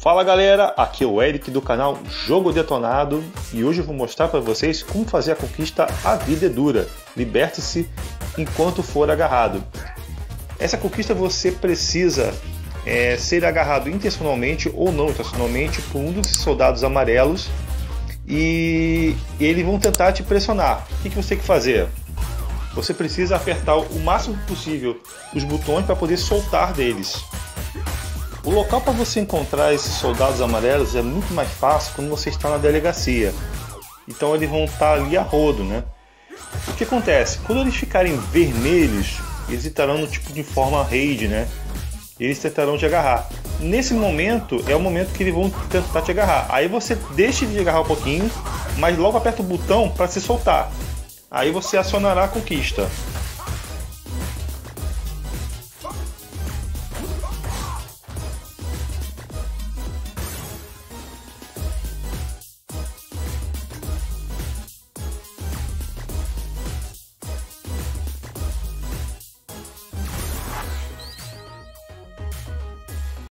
Fala galera, aqui é o Eric do canal Jogo Detonado e hoje eu vou mostrar para vocês como fazer a conquista A Vida é Dura, liberte-se enquanto for agarrado. Essa conquista você precisa ser agarrado intencionalmente ou não intencionalmente por um dos soldados amarelos e eles vão tentar te pressionar. O que você tem que fazer? Você precisa apertar o máximo possível os botões para poder soltar deles. O local para você encontrar esses soldados amarelos é muito mais fácil quando você está na delegacia. Então eles vão estar ali a rodo, né? O que acontece? Quando eles ficarem vermelhos, eles estarão no tipo de forma raid, né? Eles tentarão te agarrar. Nesse momento é o momento que eles vão tentar te agarrar. Aí você deixa de agarrar um pouquinho, mas logo aperta o botão para se soltar. Aí você acionará a conquista.